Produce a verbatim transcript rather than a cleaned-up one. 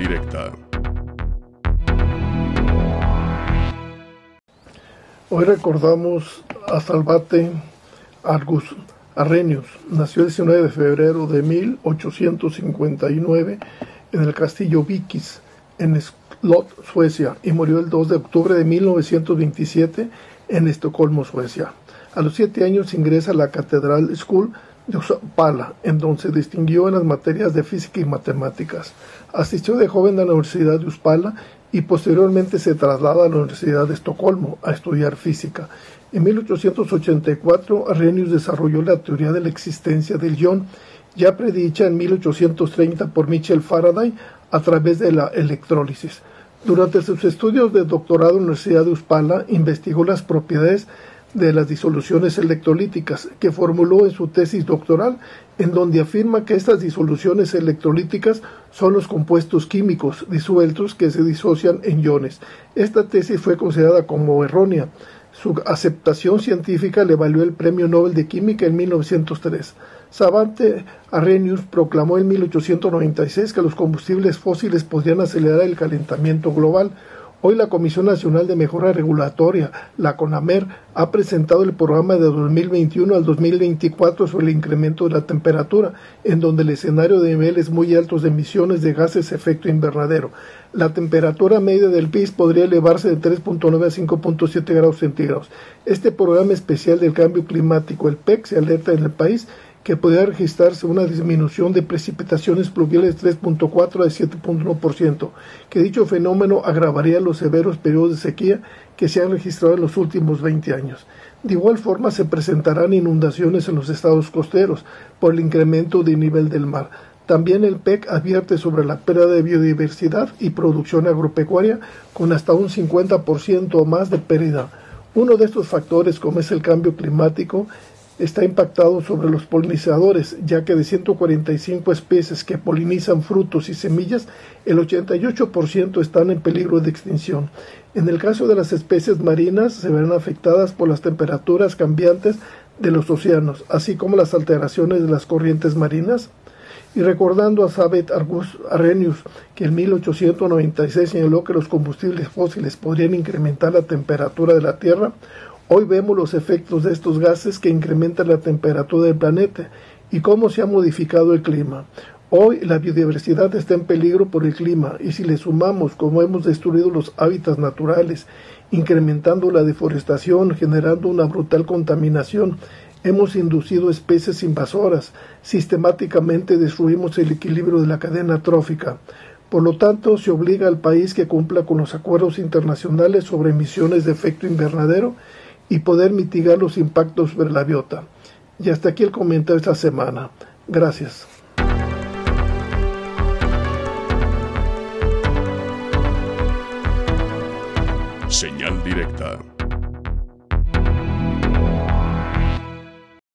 directa. Hoy recordamos a Salvate Argus Arrhenius. Nació el diecinueve de febrero de mil ochocientos cincuenta y nueve en el castillo Vikis, en Slott, Suecia, y murió el dos de octubre de mil novecientos veintisiete en Estocolmo, Suecia. A los siete años ingresa a la Cathedral School de Uppsala, en donde se distinguió en las materias de física y matemáticas. Asistió de joven a la Universidad de Uppsala y posteriormente se traslada a la Universidad de Estocolmo a estudiar física. En mil ochocientos ochenta y cuatro, Arrhenius desarrolló la teoría de la existencia del ion, ya predicha en mil ochocientos treinta por Michael Faraday a través de la electrólisis. Durante sus estudios de doctorado en la Universidad de Uppsala, investigó las propiedades de las disoluciones electrolíticas, que formuló en su tesis doctoral, en donde afirma que estas disoluciones electrolíticas son los compuestos químicos disueltos que se disocian en iones. Esta tesis fue considerada como errónea. Su aceptación científica le valió el Premio Nobel de Química en mil novecientos tres. Savante Arrhenius proclamó en mil ochocientos noventa y seis que los combustibles fósiles podrían acelerar el calentamiento global. Hoy la Comisión Nacional de Mejora Regulatoria, la CONAMER, ha presentado el programa de dos mil veintiuno al dos mil veinticuatro sobre el incremento de la temperatura, en donde el escenario de niveles muy altos de emisiones de gases de efecto invernadero. La temperatura media del país podría elevarse de tres punto nueve a cinco punto siete grados centígrados. Este programa especial del cambio climático, el P E C, se alerta en el país que podría registrarse una disminución de precipitaciones pluviales de tres punto cuatro a siete punto uno por ciento, que dicho fenómeno agravaría los severos periodos de sequía que se han registrado en los últimos veinte años. De igual forma, se presentarán inundaciones en los estados costeros por el incremento del nivel del mar. También el P E C advierte sobre la pérdida de biodiversidad y producción agropecuaria con hasta un cincuenta por ciento o más de pérdida. Uno de estos factores, como es el cambio climático, está impactado sobre los polinizadores, ya que de ciento cuarenta y cinco especies que polinizan frutos y semillas, el ochenta y ocho por ciento están en peligro de extinción. En el caso de las especies marinas, se verán afectadas por las temperaturas cambiantes de los océanos, así como las alteraciones de las corrientes marinas. Y recordando a Savate Argus Arrhenius, que en mil ochocientos noventa y seis señaló que los combustibles fósiles podrían incrementar la temperatura de la Tierra, hoy vemos los efectos de estos gases que incrementan la temperatura del planeta y cómo se ha modificado el clima. Hoy la biodiversidad está en peligro por el clima, y si le sumamos cómo hemos destruido los hábitats naturales, incrementando la deforestación, generando una brutal contaminación, hemos inducido especies invasoras, sistemáticamente destruimos el equilibrio de la cadena trófica. Por lo tanto, se obliga al país que cumpla con los acuerdos internacionales sobre emisiones de efecto invernadero y poder mitigar los impactos sobre la biota. Y hasta aquí el comentario de esta semana. Gracias. Señal directa.